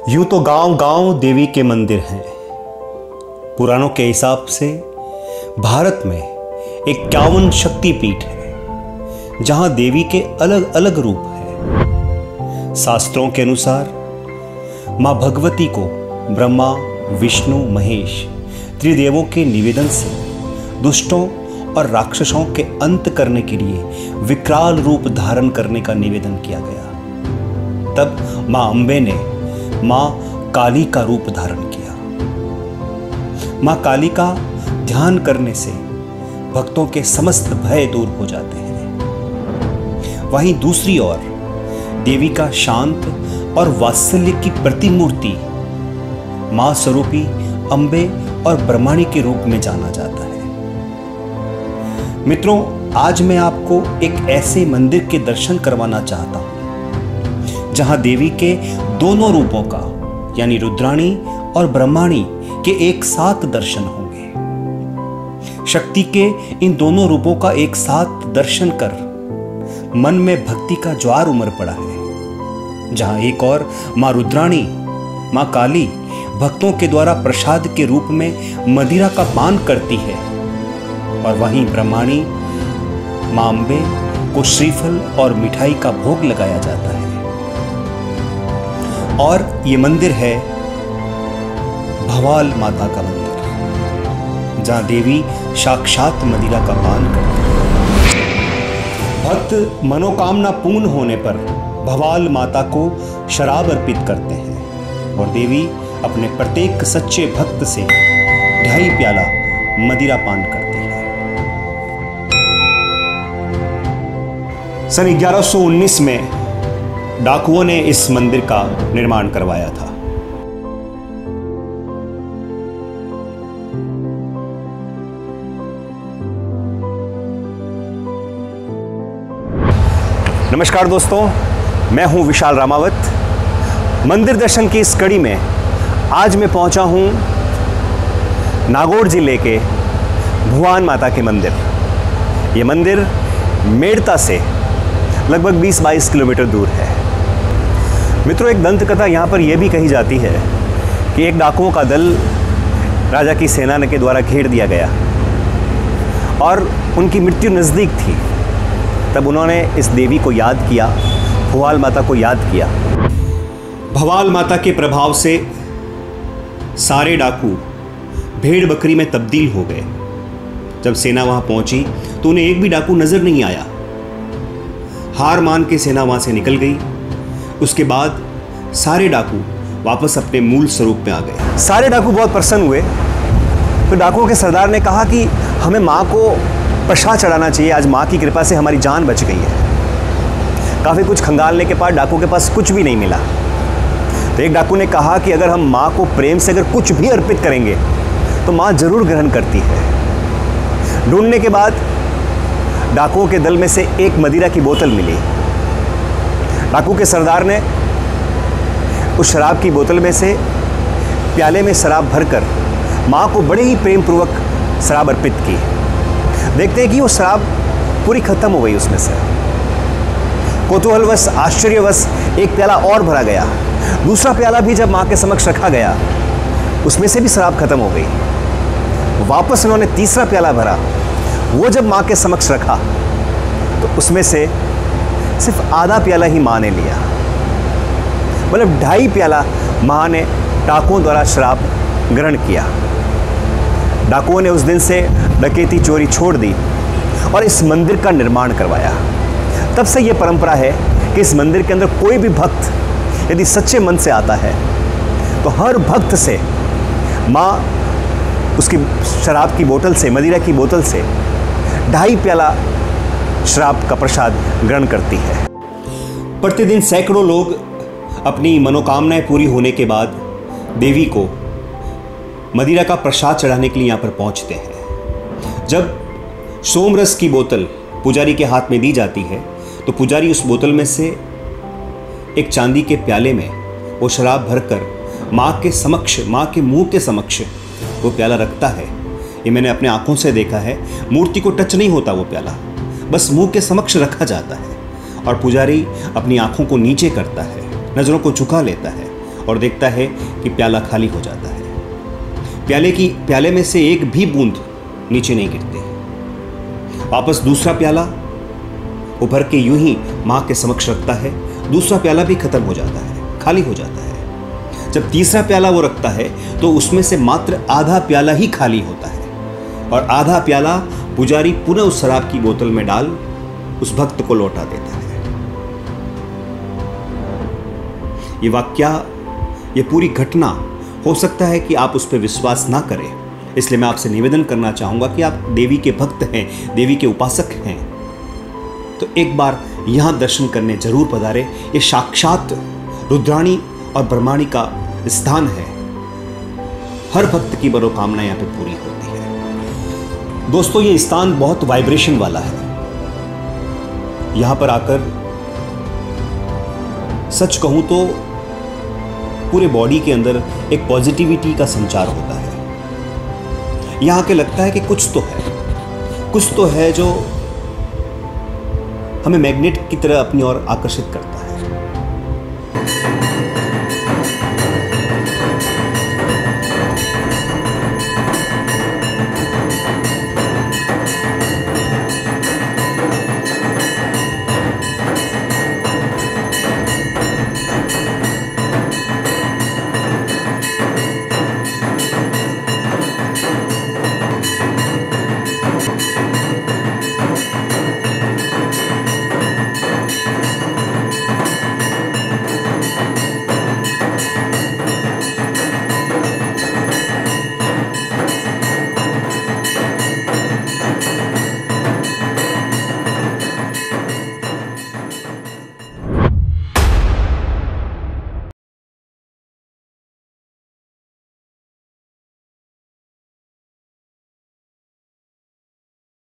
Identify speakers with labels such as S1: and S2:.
S1: यूं तो गांव गांव देवी के मंदिर हैं। पुराणों के हिसाब से भारत में 51 शक्तिपीठ है जहां देवी के अलग अलग रूप हैं। शास्त्रों के अनुसार मां भगवती को ब्रह्मा, विष्णु, महेश त्रिदेवों के निवेदन से दुष्टों और राक्षसों के अंत करने के लिए विकराल रूप धारण करने का निवेदन किया गया। तब मां अंबे ने मां काली का रूप धारण किया। मां काली का ध्यान करने से भक्तों के समस्त भय दूर हो जाते हैं। वहीं दूसरी ओर देवी का शांत और वात्सल्य की प्रतिमूर्ति मां स्वरूपी अंबे और ब्रह्माणी के रूप में जाना जाता है। मित्रों, आज मैं आपको एक ऐसे मंदिर के दर्शन करवाना चाहता हूं जहां देवी के दोनों रूपों का यानी रुद्राणी और ब्रह्माणी के एक साथ दर्शन होंगे। शक्ति के इन दोनों रूपों का एक साथ दर्शन कर मन में भक्ति का ज्वार उमड़ पड़ा है। जहां एक और मां रुद्राणी, मां काली भक्तों के द्वारा प्रसाद के रूप में मदिरा का पान करती है और वहीं ब्रह्माणी मां अंबे को श्रीफल और मिठाई का भोग लगाया जाता है। और ये मंदिर है भवाल माता का मंदिर, जहां देवी साक्षात मदिरा का पान करती है। भक्त मनोकामना पूर्ण होने पर भवाल माता को शराब अर्पित करते हैं और देवी अपने प्रत्येक सच्चे भक्त से 2.5 प्याला मदिरा पान करती है। सन 1119 में डाकुओं ने इस मंदिर का निर्माण करवाया था। नमस्कार दोस्तों, मैं हूं विशाल रामावत। मंदिर दर्शन की इस कड़ी में आज मैं पहुंचा हूं नागौर जिले के भुवान माता के मंदिर। ये मंदिर मेड़ता से लगभग 20-22 किलोमीटर दूर है। मित्रों, एक दंत कथा यहाँ पर यह भी कही जाती है कि एक डाकुओं का दल राजा की सेना के द्वारा घेर दिया गया और उनकी मृत्यु नज़दीक थी। तब उन्होंने इस देवी को याद किया, भवाल माता को याद किया। भवाल माता के प्रभाव से सारे डाकू भेड़ बकरी में तब्दील हो गए। जब सेना वहाँ पहुँची तो उन्हें एक भी डाकू नज़र नहीं आया। हार मान के सेना वहाँ से निकल गई। उसके बाद सारे डाकू वापस अपने मूल स्वरूप में आ गए। सारे डाकू बहुत प्रसन्न हुए। तो डाकुओं के सरदार ने कहा कि हमें माँ को प्रसाद चढ़ाना चाहिए। आज माँ की कृपा से हमारी जान बच गई है। काफ़ी कुछ खंगालने के बाद डाकू के पास कुछ भी नहीं मिला। तो एक डाकू ने कहा कि अगर हम माँ को प्रेम से अगर कुछ भी अर्पित करेंगे तो माँ जरूर ग्रहण करती है। ढूंढने के बाद डाकुओं के दल में से एक मदिरा की बोतल मिली। डाकू के सरदार ने उस शराब की बोतल में से प्याले में शराब भरकर माँ को बड़े ही प्रेम पूर्वक शराब अर्पित की। देखते हैं कि वो शराब पूरी खत्म हो गई उसमें से। कौतूहलवश, आश्चर्यवश एक प्याला और भरा गया। दूसरा प्याला भी जब माँ के समक्ष रखा गया उसमें से भी शराब खत्म हो गई। वापस उन्होंने तीसरा प्याला भरा। वो जब माँ के समक्ष रखा तो उसमें से सिर्फ आधा प्याला ही माँ ने लिया। मतलब 2.5 प्याला माँ ने डाकुओं द्वारा शराब ग्रहण किया। डाकुओं ने उस दिन से डकैती चोरी छोड़ दी और इस मंदिर का निर्माण करवाया। तब से ये परंपरा है कि इस मंदिर के अंदर कोई भी भक्त यदि सच्चे मन से आता है तो हर भक्त से माँ उसकी शराब की बोतल से, मदिरा की बोतल से 2.5 प्याला शराब का प्रसाद ग्रहण करती है। प्रतिदिन सैकड़ों लोग अपनी मनोकामनाएं पूरी होने के बाद देवी को मदिरा का प्रसाद चढ़ाने के लिए यहाँ पर पहुँचते हैं। जब सोमरस की बोतल पुजारी के हाथ में दी जाती है तो पुजारी उस बोतल में से एक चांदी के प्याले में वो शराब भरकर माँ के समक्ष, माँ के मुंह के समक्ष वो प्याला रखता है। ये मैंने अपने आंखों से देखा है। मूर्ति को टच नहीं होता वो प्याला, बस मुंह के समक्ष रखा जाता है और पुजारी अपनी आंखों को नीचे करता है, नज़रों को झुका लेता है और देखता है कि प्याला खाली हो जाता है। प्याले में से एक भी बूंद नीचे नहीं गिरती। वापस दूसरा प्याला वो भर के यूं ही मां के समक्ष रखता है। दूसरा प्याला भी खत्म हो जाता है, खाली हो जाता है। जब तीसरा प्याला वो रखता है तो उसमें से मात्र आधा प्याला ही खाली होता है और आधा प्याला पुजारी पुनः उस शराब की बोतल में डाल उस भक्त को लौटा देता है। ये वाक्या, ये पूरी घटना, हो सकता है कि आप उस पर विश्वास ना करें, इसलिए मैं आपसे निवेदन करना चाहूंगा कि आप देवी के भक्त हैं, देवी के उपासक हैं, तो एक बार यहां दर्शन करने जरूर पधारे। ये साक्षात रुद्राणी और ब्रह्माणी का स्थान है। हर भक्त की मनोकामना यहां पे पूरी होती है। दोस्तों, ये स्थान बहुत वाइब्रेशन वाला है। यहां पर आकर सच कहूं तो पूरे बॉडी के अंदर एक पॉजिटिविटी का संचार होता है। यहां के लगता है कि कुछ तो है जो हमें मैग्नेट की तरह अपनी ओर आकर्षित करता है।